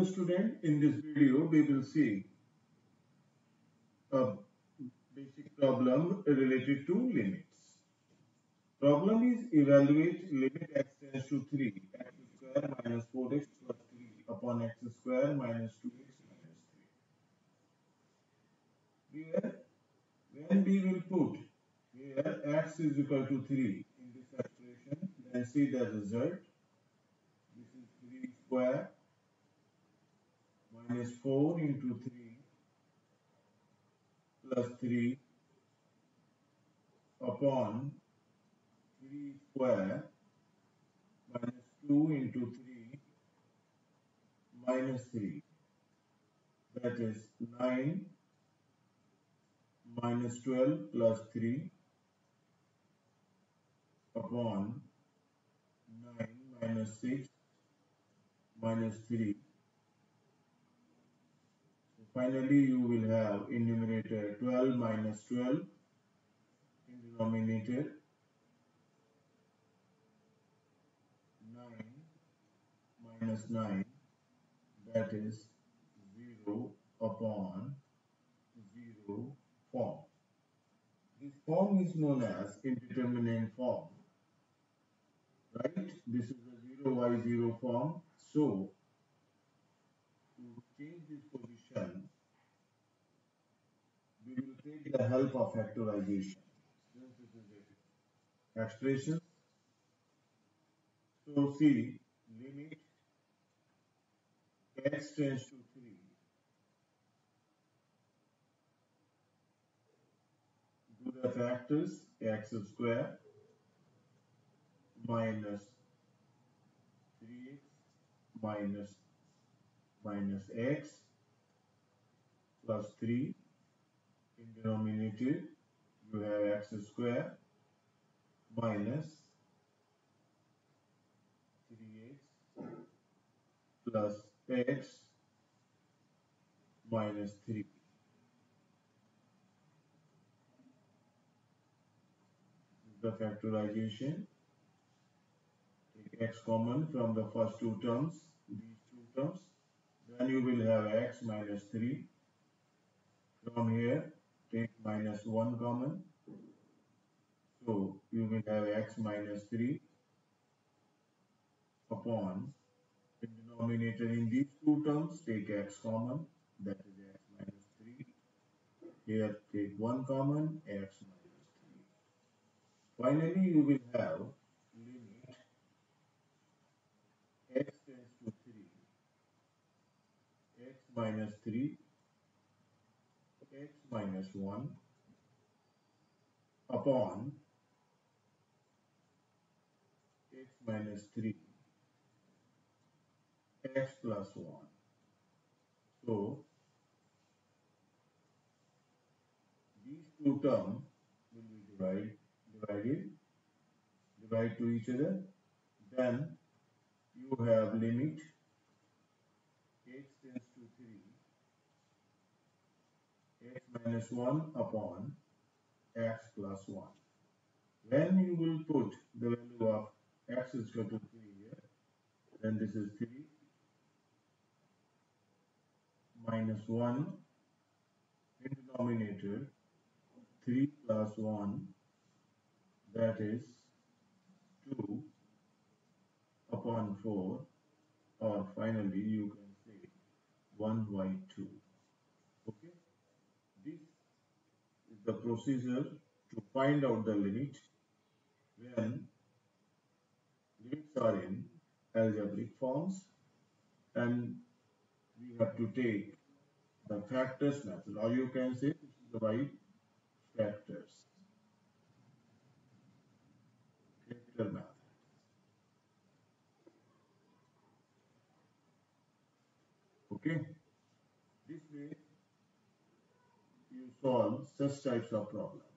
student, in this video we will see a basic problem related to limits. Problem is evaluate limit x tends to 3 x square minus 4x plus 3 upon x square minus 2x minus 3. Here, when we will put here x is equal to 3 in this expression, then see the result. This is 3 square minus 4 into 3 plus 3 upon 3 square minus 2 into 3 minus 3, that is 9 minus 12 plus 3 upon 9 minus 6 minus 3. So finally you will have in numerator 12 minus 12, in denominator 9 minus 9, that is 0 upon 0 form. This form is known as indeterminate form, right? This is a 0y0 form. So to change this position, we will take the help of factorization. Since this is a expression, so see limit x tends to 3. Do the factors x square minus 3x minus x plus 3. In denominator you have x square minus 3x plus x minus 3. The factorization, take x common from the first two terms, these two terms, then you will have x minus 3. From here take minus 1 common, so you will have x minus 3 upon, in denominator in these two terms take x common, that is x minus 3. Here take 1 common, x minus 3. Finally you will have limit x tends to 3, x minus 3, x minus 1 upon x minus 3, x plus 1. So these two terms will be divide to each other. Then you have limit x tends to 3, x minus 1 upon x plus 1. When you will put the value of x is equal to 3 here, then this is 3 minus 1 in denominator 3 plus 1, that is 2 upon 4, or finally you can say 1 by 2. Okay, this is the procedure to find out the limit when limits are in algebraic forms, and we have to take the factors method, or you can say by factor method. Okay, this way you solve such types of problems.